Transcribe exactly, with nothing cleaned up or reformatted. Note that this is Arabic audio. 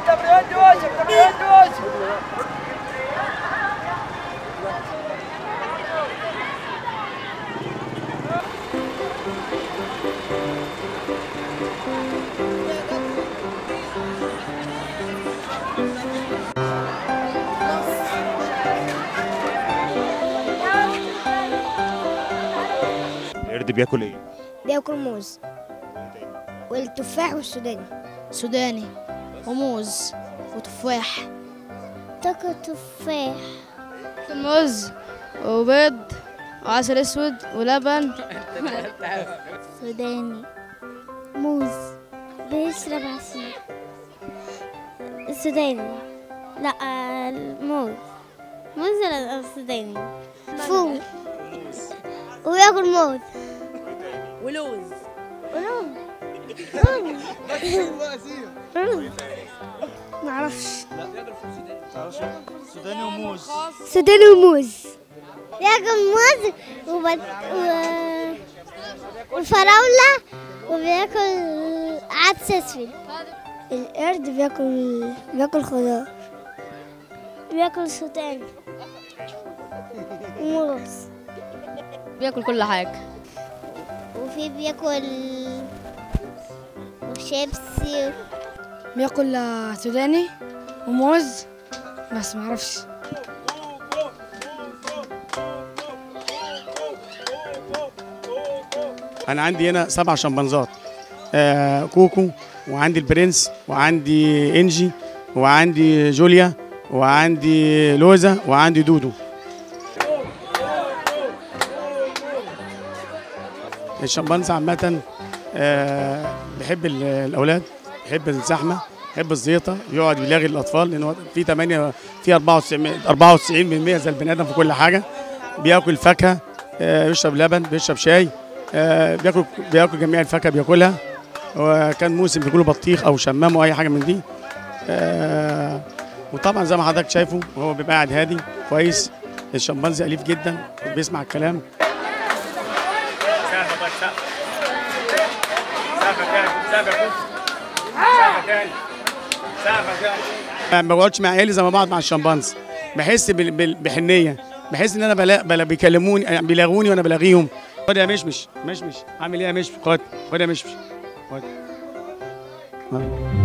القرد بياكل ايه؟ بياكل موز والتفاح والسوداني. سوداني وموز وتفاح. تاكل تفاح موز وبيض وعسل اسود ولبن. سوداني موز بيشرب عصير. السوداني لا الموز موز ولا السوداني فول وياكل موز ولوز ولوز رز معرفش. سوداني وموز. سوداني وموز بياكل موز وبت... و... وفراولة وبياكل عدس اسود. القرد بياكل بياكل خضار بياكل سوداني وموز. بياكل كل حاجة. وفي بياكل شيبسي. بياكل سوداني وموز بس معرفش. أنا عندي هنا سبع شمبانزات، آه كوكو وعندي البرنس وعندي إنجي وعندي جوليا وعندي لوزة وعندي دودو. الشمبانزا عامة آه بيحب الأولاد، بيحب الزحمة، بيحب الزيطة، يقعد يلاغي الأطفال لأنه في ثمانية في أربعة وتسعين بالمية زي البني آدم في كل حاجة. بياكل فاكهة، آه بيشرب لبن، بيشرب شاي، آه بياكل بياكل جميع الفاكهة بياكلها. وكان موسم بياكلوا بطيخ أو شمام أو أي حاجة من دي. آه وطبعا زي ما حضرتك شايفه هو بيبقى قاعد هادي كويس. الشمبانزي أليف جدا بيسمع الكلام. ما بقعدش مع عيالي زي ما بقعد مع الشمبانزي، بحس بحنيه، بحس ان انا بلا بلا بيكلموني بيلاغوني وانا بلاغيهم. خد يا مشمش مشمش عامل ايه يا مشمش؟ خد خد يا مشمش خد.